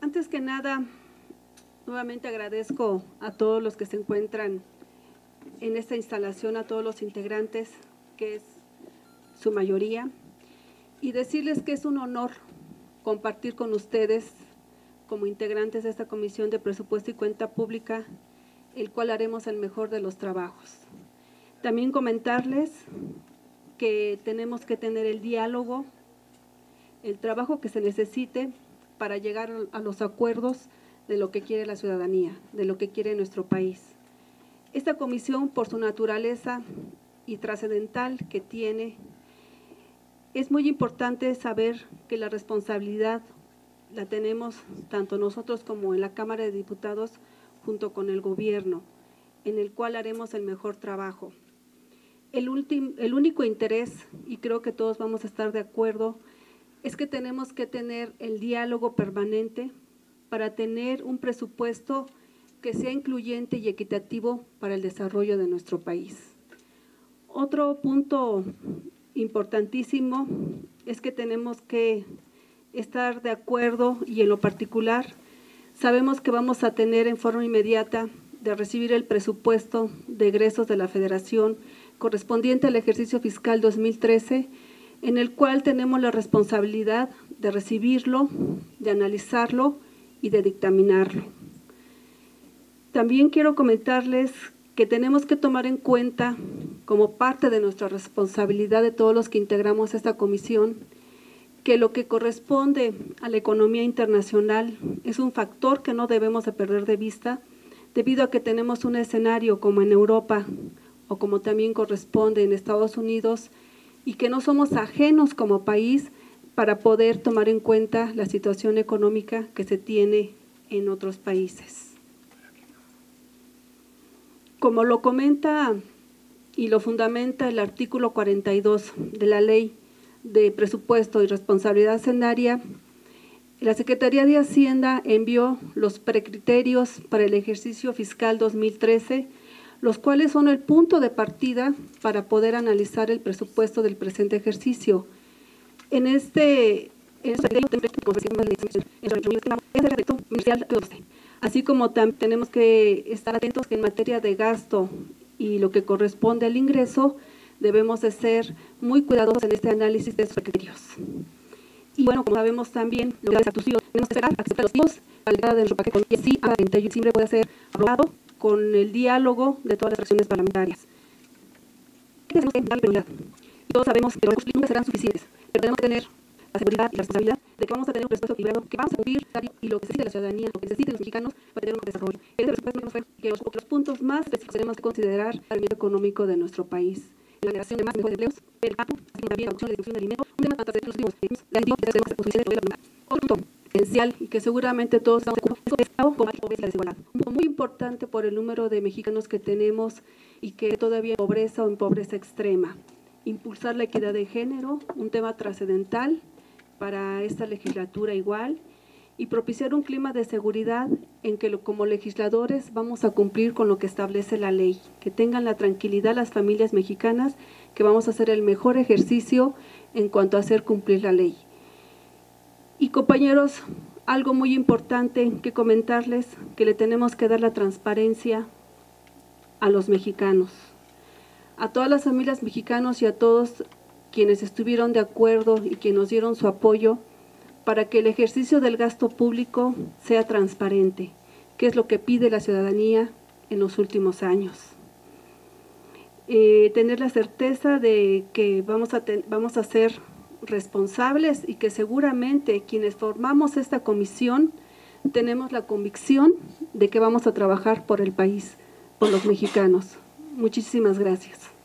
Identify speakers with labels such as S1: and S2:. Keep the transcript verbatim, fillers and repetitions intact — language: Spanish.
S1: Antes que nada, nuevamente agradezco a todos los que se encuentran en esta instalación, a todos los integrantes, que es su mayoría, y decirles que es un honor compartir con ustedes como integrantes de esta Comisión de Presupuesto y Cuenta Pública, el cual haremos el mejor de los trabajos. También comentarles que tenemos que tener el diálogo, el trabajo que se necesite para llegar a los acuerdos de lo que quiere la ciudadanía, de lo que quiere nuestro país. Esta comisión, por su naturaleza y trascendental que tiene, es muy importante saber que la responsabilidad la tenemos tanto nosotros como en la Cámara de Diputados junto con el gobierno, en el cual haremos el mejor trabajo. El, último, el único interés, y creo que todos vamos a estar de acuerdo, es que tenemos que tener el diálogo permanente para tener un presupuesto que sea incluyente y equitativo para el desarrollo de nuestro país. Otro punto importantísimo es que tenemos que estar de acuerdo, y en lo particular sabemos que vamos a tener en forma inmediata de recibir el presupuesto de egresos de la Federación correspondiente al ejercicio fiscal dos mil trece, en el cual tenemos la responsabilidad de recibirlo, de analizarlo y de dictaminarlo. También quiero comentarles que tenemos que tomar en cuenta, como parte de nuestra responsabilidad de todos los que integramos esta comisión, que lo que corresponde a la economía internacional es un factor que no debemos de perder de vista, debido a que tenemos un escenario como en Europa o como también corresponde en Estados Unidos, y que no somos ajenos como país para poder tomar en cuenta la situación económica que se tiene en otros países. Como lo comenta y lo fundamenta el artículo cuarenta y dos de la Ley de Presupuesto y Responsabilidad Hacendaria, la Secretaría de Hacienda envió los precriterios para el ejercicio fiscal dos mil trece, los cuales son el punto de partida para poder analizar el presupuesto del presente ejercicio. En este, en este así como también tenemos que estar atentos que en materia de gasto y lo que corresponde al ingreso, debemos de ser muy cuidadosos en este análisis de esos criterios. Y bueno, como sabemos también, lo que es tenemos que esperar a que se los tipos, la llegada de nuestro paquete, y así a treinta y uno de diciembre puede ser aprobado con el diálogo de todas las fracciones parlamentarias. Tenemos que dar prioridad. Y todos sabemos que los recursos nunca serán suficientes, pero tenemos que tener la seguridad y la responsabilidad de que vamos a tener un presupuesto equilibrado, que vamos a cumplir y lo que necesita la ciudadanía, lo que necesiten los mexicanos para tener un desarrollo. Este presupuesto fue que los, los puntos más específicos tenemos que considerar el crecimiento económico de nuestro país, la generación de más y mejores empleos, el campo, así como también la producción y distribución de alimentos, un tema tan trascendente los últimos la tenemos que hacer la Otro punto esencial y que seguramente todos estamos de acuerdo es el combate a la pobreza y la desigualdad. Un punto muy importante por el número de mexicanos que tenemos y que todavía en pobreza o en pobreza extrema. Impulsar la equidad de género, un tema trascendental para esta legislatura igual, y propiciar un clima de seguridad en que lo, como legisladores vamos a cumplir con lo que establece la ley, que tengan la tranquilidad las familias mexicanas, que vamos a hacer el mejor ejercicio en cuanto a hacer cumplir la ley. Y compañeros, algo muy importante que comentarles, que le tenemos que dar la transparencia a los mexicanos, a todas las familias mexicanos y a todos quienes estuvieron de acuerdo y quienes nos dieron su apoyo para que el ejercicio del gasto público sea transparente, que es lo que pide la ciudadanía en los últimos años. Eh, tener la certeza de que vamos a, ten, vamos a ser responsables y que seguramente quienes formamos esta comisión tenemos la convicción de que vamos a trabajar por el país, por los mexicanos. Muchísimas gracias.